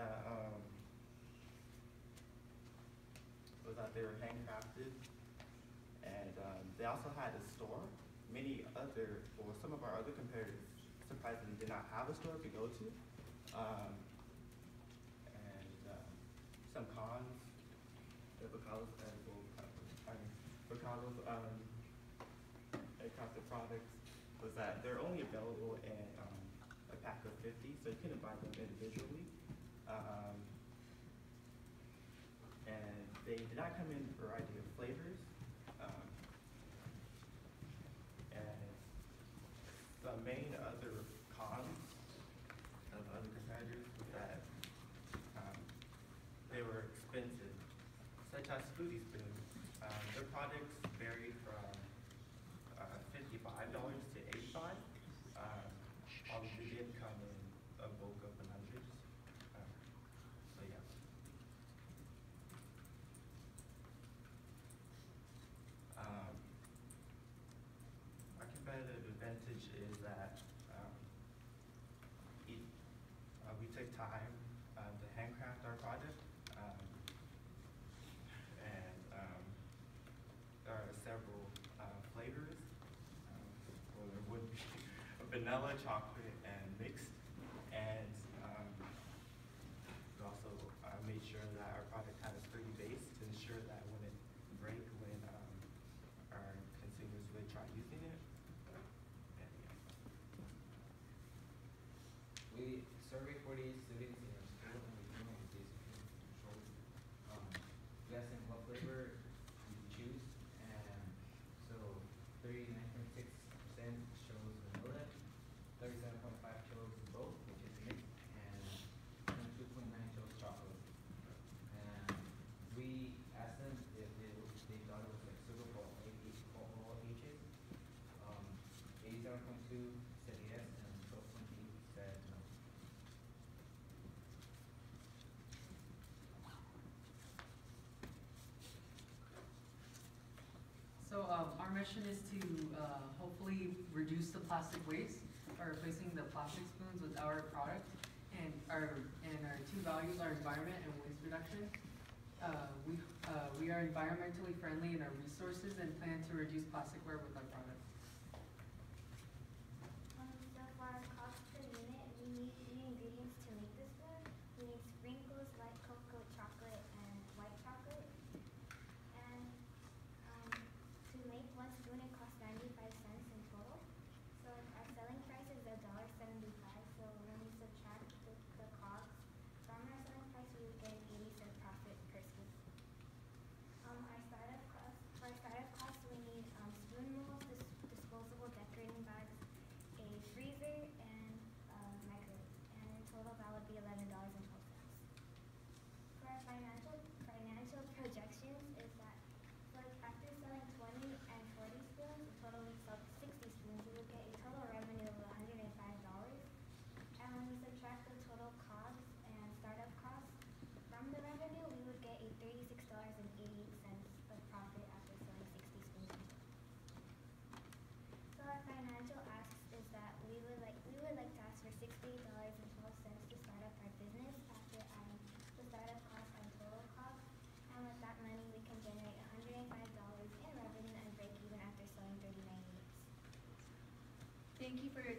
that they were handcrafted, and they also had a store. Many other, or some of our other competitors, surprisingly, did not have a store to go to. Um, and some cons because of handcrafted products was that they're only available in a pack of 50, so you couldn't buy them individually. Um, and they did not come in a variety of flavors. Um, and the main other cons of other competitors was that they were expensive, such as Foodie Spoon. Their products varied from $55 to $85. Although they did come in a bulk of the hundreds. So yeah. Our competitive advantage is that we take time to handcraft our product, and there are several flavors. Well, there would be vanilla, chocolate, and mixed. And we also made sure that our product had a sturdy base to ensure that it wouldn't break when our consumers would try using it. And, yeah. We surveyed 48 students in our school and we came up with these controls. We asked them what flavor you choose, and so 39.6% chose vanilla, 37.5% chose both, which is mixed, and 22.9% chose chocolate. And we asked them if they thought it was like suitable for all ages. 87.2% said yes, and 12.8% said no. So our mission is to hopefully reduce the plastic waste by replacing the plastic spoons with our product. And our two values are environment and waste reduction. We are environmentally friendly in our resources and plan to reduce plasticware with our product. So for our cost per unit, we need the ingredients to make this one. We need sprinkles, light cocoa, chocolate, and white chocolate. And to make one spoon, it costs 95 cents in total. So our selling price is $1.75. So when we subtract the costs from our selling price, we would get an 80-cent profit per spoon. For our startup costs, we need spoon molds, disposable decorating bags, a freezer, and microwave. And in total, that would be $11.12. For our financial projections is that after selling 20 and 40 spoons, in total we sold 60 spoons, we would get a total revenue of $105. And when we subtract the total costs and startup costs from the revenue, we would get a $36.88 of profit after selling 60 spoons. So our financial asks is that we would like to ask for $68.12 to start up our business after adding the startup costs and total costs. And with that money, we can generate $105 in revenue and break even after selling 39 units. Thank you for your